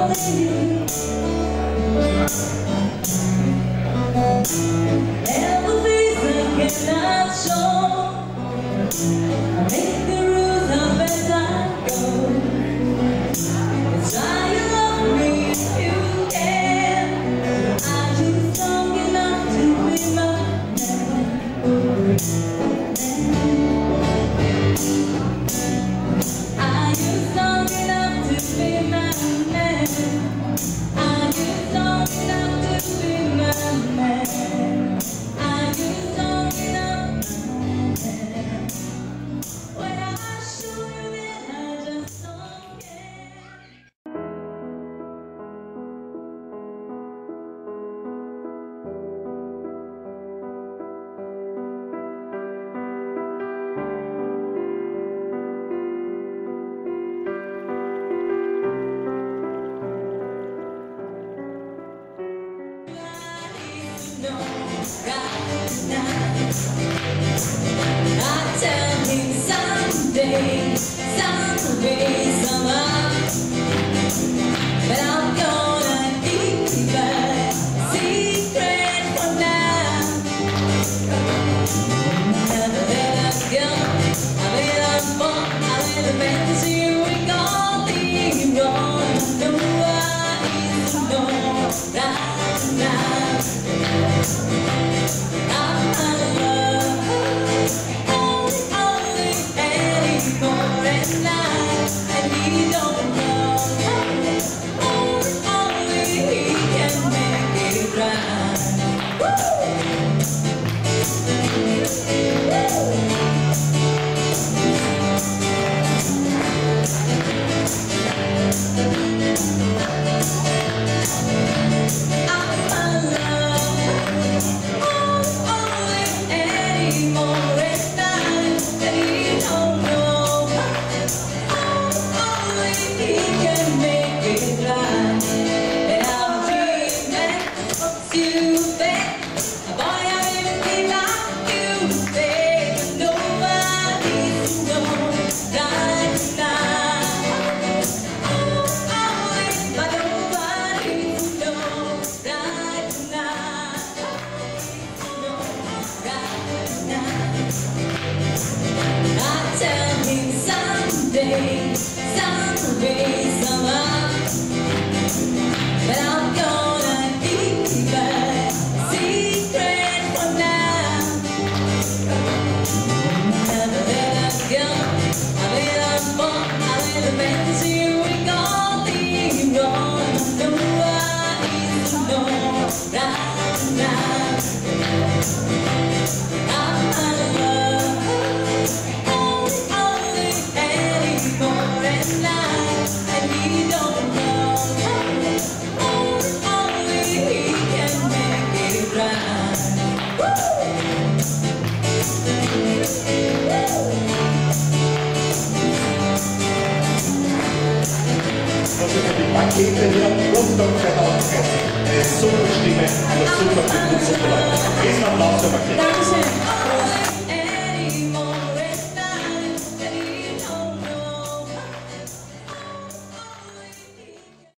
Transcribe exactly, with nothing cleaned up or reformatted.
I tell him someday, someday, somehow, but I'm gonna keep a secret for now. Never let us go, I let us fall, I let the man see we gonna be wrong. No one is to know that now. Someday, somehow, but I'm gonna keep a secret for now. Never let us go, I let us fall, I let the man see we gonna be wrong. No one is to know that now. I'm out of love, only, only anymore. And we don't know, only he can make it right. Also für die Pakete hier und dann zweitausendfünfzehn. Eine super Stimme, eine super Stimme, super Leute. Riesen Applaus für Pakete. Dankeschön.